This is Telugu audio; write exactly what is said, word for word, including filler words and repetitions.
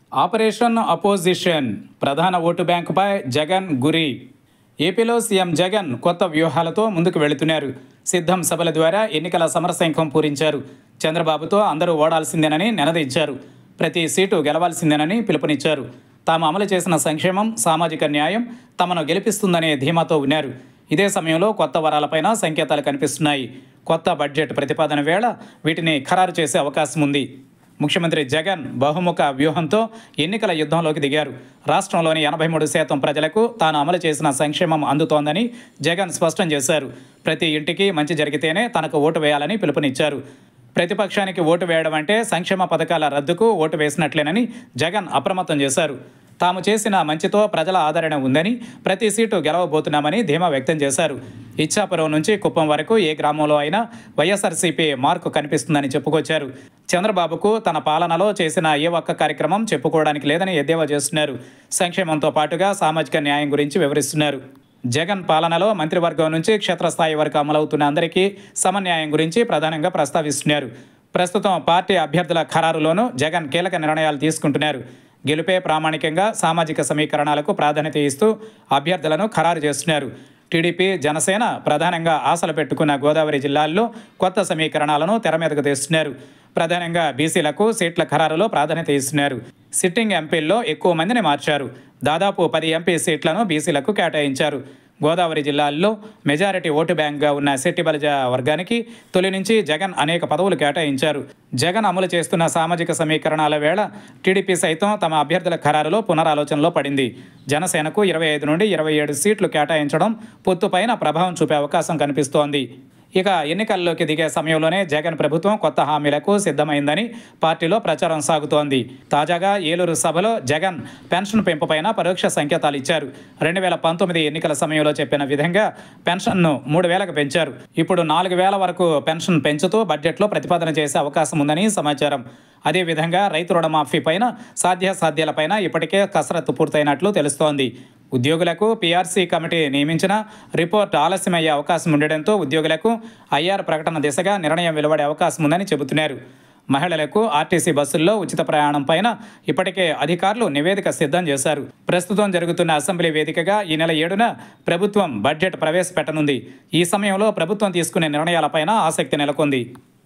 ఆపరేషన్ అపోజిషన్ ప్రధాన ఓటు బ్యాంకుపై జగన్ గురి. ఏపీలో సీఎం జగన్ కొత్త వ్యూహాలతో ముందుకు వెళుతున్నారు. సిద్ధం సభల ద్వారా ఎన్నికల సమరశంఖం పూరించారు. చంద్రబాబుతో అందరూ ఓడాల్సిందేనని నినదించారు. ప్రతి సీటు గెలవాల్సిందేనని పిలుపునిచ్చారు. తాము అమలు చేసిన సంక్షేమం, సామాజిక న్యాయం తమను గెలిపిస్తుందనే ధీమాతో ఉన్నారు. ఇదే సమయంలో కొత్త వరాలపైన సంకేతాలు కనిపిస్తున్నాయి. కొత్త బడ్జెట్ ప్రతిపాదన వేళ వీటిని ఖరారు చేసే అవకాశం ఉంది. ముఖ్యమంత్రి జగన్ బహుముఖ వ్యూహంతో ఎన్నికల యుద్ధంలోకి దిగారు. రాష్ట్రంలోని ఎనభై మూడు శాతం ప్రజలకు తాను అమలు చేసిన సంక్షేమం అందుతోందని జగన్ స్పష్టం చేశారు. ప్రతి ఇంటికి మంచి జరిగితేనే తనకు ఓటు వేయాలని పిలుపునిచ్చారు. ప్రతిపక్షానికి ఓటు వేయడం అంటే సంక్షేమ పథకాల రద్దుకు ఓటు వేసినట్లేనని జగన్ అప్రమత్తం చేశారు. తాము చేసిన మంచితో ప్రజల ఆదరణ ఉందని, ప్రతి సీటు గెలవబోతున్నామని ధీమా వ్యక్తం చేశారు. ఇచ్చాపురం నుంచి కుప్పం వరకు ఏ గ్రామంలో అయినా వైఎస్ఆర్సీపీ మార్కు కనిపిస్తుందని చెప్పుకొచ్చారు. చంద్రబాబుకు తన పాలనలో చేసిన ఏ ఒక్క కార్యక్రమం చెప్పుకోవడానికి లేదని ఎద్దేవా చేస్తున్నారు. సంక్షేమంతో పాటుగా సామాజిక న్యాయం గురించి వివరిస్తున్నారు. జగన్ పాలనలో మంత్రివర్గం నుంచి క్షేత్రస్థాయి వరకు అమలవుతున్న అందరికీ సమన్యాయం గురించి ప్రధానంగా ప్రస్తావిస్తున్నారు. ప్రస్తుతం పార్టీ అభ్యర్థుల ఖరారులోనూ జగన్ కీలక నిర్ణయాలు తీసుకుంటున్నారు. గెలుపే ప్రామాణికంగా సామాజిక సమీకరణాలకు ప్రాధాన్యత ఇస్తూ అభ్యర్థులను ఖరారు చేస్తున్నారు. టీడీపీ, జనసేన ప్రధానంగా ఆశలు పెట్టుకున్న గోదావరి జిల్లాల్లో కొత్త సమీకరణాలను తెరమీదకు తెస్తున్నారు. ప్రధానంగా బీసీలకు సీట్ల ఖరారులో ప్రాధాన్యత ఇస్తున్నారు. సిట్టింగ్ ఎంపీల్లో ఎక్కువ మందిని మార్చారు. దాదాపు పది ఎంపీ సీట్లను బీసీలకు కేటాయించారు. గోదావరి జిల్లాల్లో మెజారిటీ ఓటు బ్యాంక్గా ఉన్న శెట్టి బలిజ వర్గానికి తొలి నుంచి జగన్ అనేక పదవులు కేటాయించారు. జగన్ అమలు చేస్తున్న సామాజిక సమీకరణాల వేళ టీడీపీ సైతం తమ అభ్యర్థుల ఖరారులో పునరాలోచనలో పడింది. జనసేనకు ఇరవై ఐదు నుండి ఇరవై ఏడు సీట్లు కేటాయించడం పొత్తుపైన ప్రభావం చూపే అవకాశం కనిపిస్తోంది. ఇక ఎన్నికల్లోకి దిగే సమయంలోనే జగన్ ప్రభుత్వం కొత్త హామీలకు సిద్ధమైందని పార్టీలో ప్రచారం సాగుతోంది. తాజాగా ఏలూరు సభలో జగన్ పెన్షన్ పెంపుపైన పరోక్ష సంకేతాలు ఇచ్చారు. రెండు వేల పంతొమ్మిది ఎన్నికల సమయంలో చెప్పిన విధంగా పెన్షన్ను మూడు వేలకు పెంచారు. ఇప్పుడు నాలుగు వేల వరకు పెన్షన్ పెంచుతూ బడ్జెట్లో ప్రతిపాదన చేసే అవకాశం ఉందని సమాచారం. అదేవిధంగా రైతు రుణమాఫీ పైన సాధ్యాసాధ్యాలపైన ఇప్పటికే కసరత్తు పూర్తయినట్లు తెలుస్తోంది. ఉద్యోగులకు పీఆర్సీ కమిటీ నియమించిన రిపోర్ట్ ఆలస్యమయ్యే అవకాశం ఉండడంతో ఉద్యోగులకు ఐఆర్ ప్రకటన దిశగా నిర్ణయం వెలువడే అవకాశం ఉందని చెబుతున్నారు. మహిళలకు ఆర్టీసీ బస్సుల్లో ఉచిత ప్రయాణం పైన ఇప్పటికే అధికారులు నివేదిక సిద్ధం చేశారు. ప్రస్తుతం జరుగుతున్న అసెంబ్లీ వేదికగా ఈ నెల ఏడున ప్రభుత్వం బడ్జెట్ ప్రవేశపెట్టనుంది. ఈ సమయంలో ప్రభుత్వం తీసుకునే నిర్ణయాలపైన ఆసక్తి నెలకొంది.